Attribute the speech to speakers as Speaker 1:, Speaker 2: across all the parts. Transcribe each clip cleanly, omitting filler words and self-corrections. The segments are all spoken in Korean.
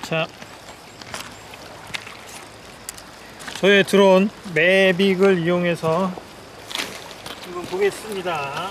Speaker 1: 자, 저의 드론 매빅을 이용해서 한번 보겠습니다.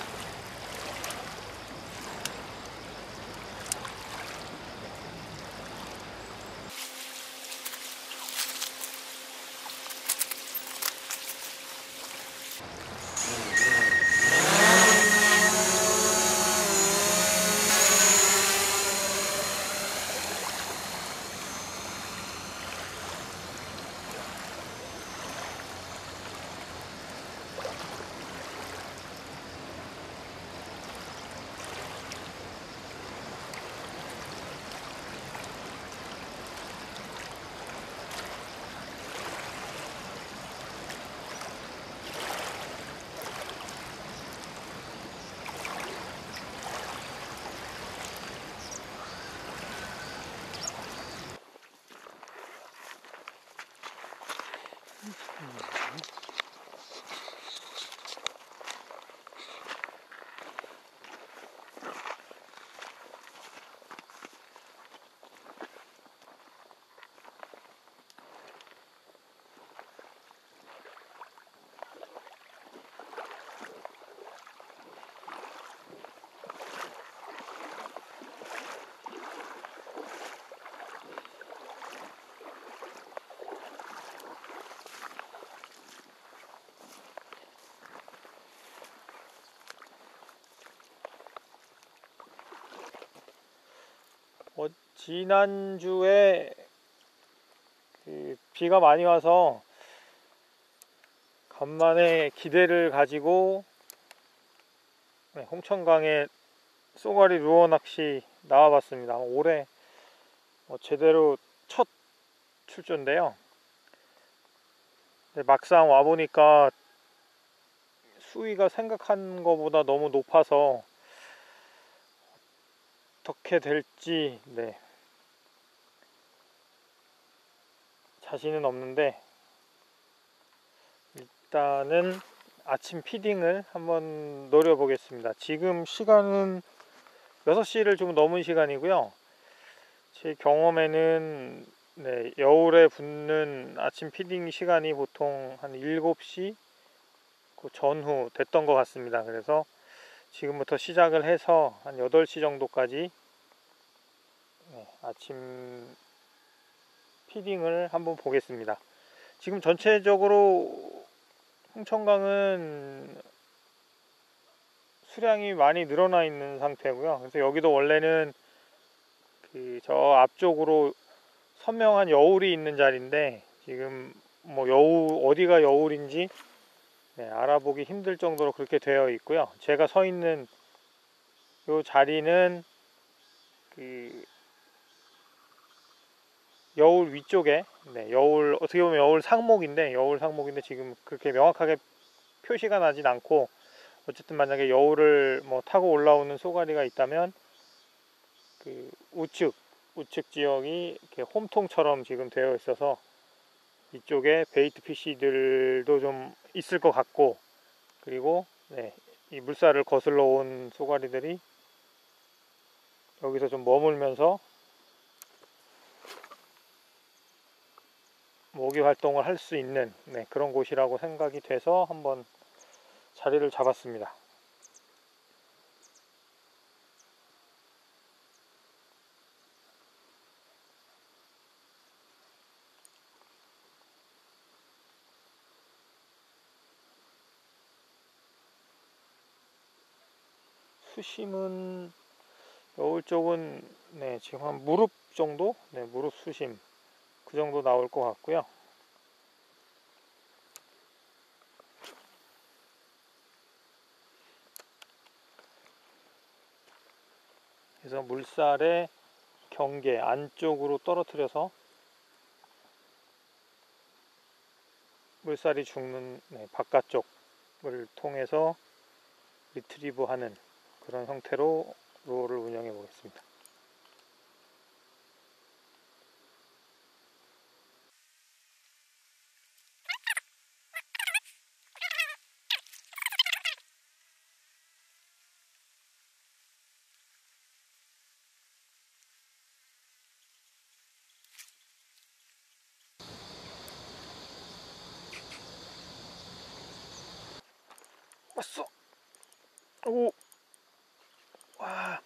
Speaker 1: 지난주에 비가 많이 와서 간만에 기대를 가지고 홍천강에 쏘가리 루어 낚시 나와봤습니다. 올해 제대로 첫 출조인데요. 막상 와보니까 수위가 생각한 것보다 너무 높아서 어떻게 될지 자신은 없는데, 일단은 아침 피딩을 한번 노려보겠습니다. 지금 시간은 6시를 좀 넘은 시간이고요. 제 경험에는 여울에 붙는 아침 피딩 시간이 보통 한 7시 그 전후 됐던 것 같습니다. 그래서 지금부터 시작을 해서 한 8시 정도까지 아침 피딩을 한번 보겠습니다. 지금 전체적으로 홍천강은 수량이 많이 늘어나 있는 상태고요. 그래서 여기도 원래는 저 앞쪽으로 선명한 여울이 있는 자리인데, 지금 여울, 어디가 여울인지 알아보기 힘들 정도로 그렇게 되어 있고요. 제가 서 있는 이 자리는 여울 위쪽에 여울, 어떻게 보면 여울 상목인데 지금 그렇게 명확하게 표시가 나진 않고, 어쨌든 만약에 여울을 타고 올라오는 쏘가리가 있다면 우측 지역이 이렇게 홈통처럼 지금 되어 있어서 이쪽에 베이트 피쉬들도 좀 있을 것 같고, 그리고 이 물살을 거슬러 온 쏘가리들이 여기서 좀 머물면서 모기 활동을 할 수 있는 그런 곳이라고 생각이 돼서 한번 자리를 잡았습니다. 수심은 여울 쪽은 지금 한 무릎 정도? 무릎 수심 그 정도 나올 것 같고요. 그래서 물살의 경계 안쪽으로 떨어뜨려서 물살이 죽는 바깥쪽을 통해서 리트리브 하는 그런 형태로 루어를 운영해 보겠습니다. 왔어. 오, 와.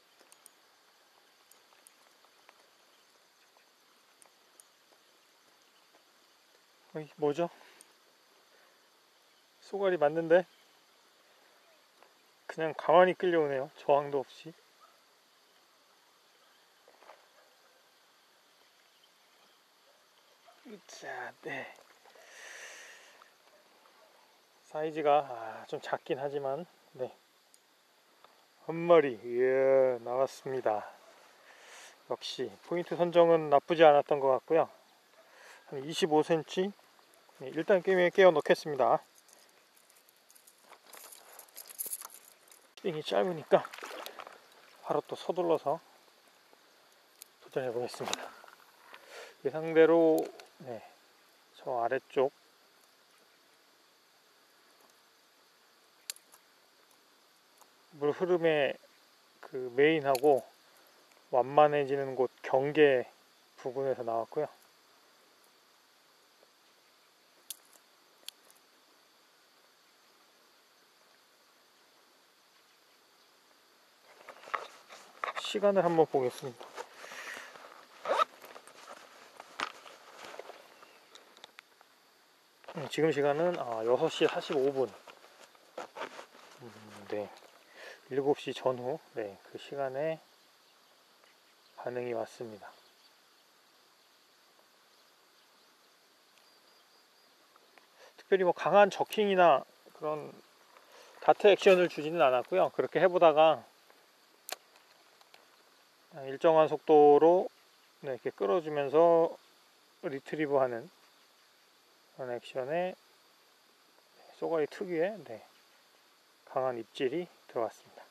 Speaker 1: 어이, 뭐죠? 쏘가리 맞는데? 그냥 가만히 끌려오네요. 저항도 없이. 자, 네. 사이즈가 좀 작긴 하지만, 네. 한 마리, 예, 나왔습니다. 역시 포인트 선정은 나쁘지 않았던 것 같고요. 한 25cm. 네, 일단 게임에 끼워 넣겠습니다. 링이 짧으니까 바로 또 서둘러서 도전해 보겠습니다. 예상대로 네, 저 아래쪽 물 흐름의 그 메인하고 완만해지는 곳 경계 부분에서 나왔고요. 시간을 한번 보겠습니다. 지금 시간은 6시 45분. 네. 7시 전후, 네, 그 시간에 반응이 왔습니다. 특별히 뭐 강한 저킹이나 그런 다트 액션을 주지는 않았고요. 그렇게 해보다가 일정한 속도로 네, 이렇게 끌어주면서 리트리브 하는 그런 액션에 쏘가리 특유의 네, 강한 입질이 들어갔습니다.